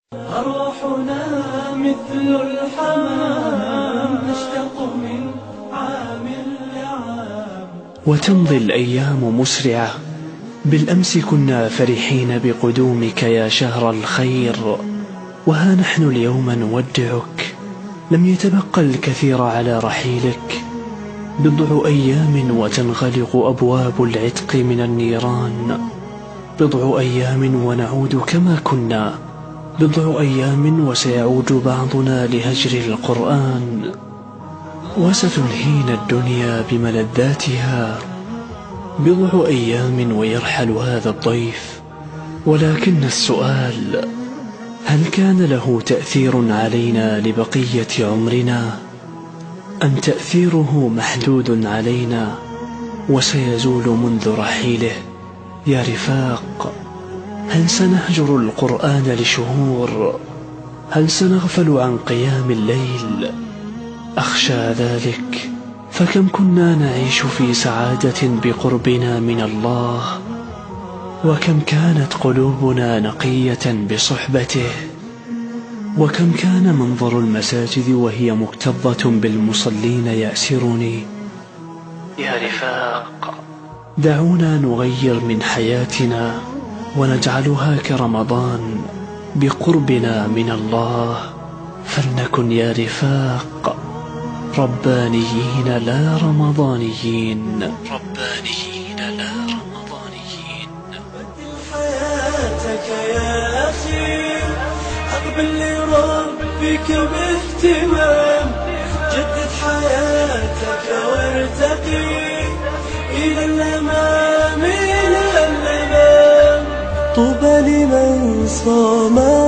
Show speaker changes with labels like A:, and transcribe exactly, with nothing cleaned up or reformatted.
A: أرواحنا مثل الحمام نشتاق من عام لعام.
B: وتمضي الأيام مسرعة، بالأمس كنا فرحين بقدومك يا شهر الخير، وها نحن اليوم نودعك، لم يتبقى الكثير على رحيلك. بضع أيام وتنغلق أبواب العتق من النيران، بضع أيام ونعود كما كنا، بضع أيام وسيعود بعضنا لهجر القرآن، وستلهينا الدنيا بملذاتها. بضع أيام ويرحل هذا الضيف، ولكن السؤال: هل كان له تأثير علينا لبقية عمرنا، أم تأثيره محدود علينا وسيزول منذ رحيله؟ يا رفاق، هل سنهجر القرآن لشهور؟ هل سنغفل عن قيام الليل؟ أخشى ذلك، فكم كنا نعيش في سعادة بقربنا من الله، وكم كانت قلوبنا نقية بصحبته، وكم كان منظر المساجد وهي مكتظة بالمصلين يأسرني. يا رفاق، دعونا نغير من حياتنا ونجعلها كرمضان بقربنا من الله، فلنكن يا رفاق ربانيين لا رمضانيين، ربانيين لا رمضانيين.
A: بدل حياتك يا أخي، أقبل لربك باهتمام، جدد حياتك وارتقي إلى الأمام، إلى الأمام. طوبى لمن صام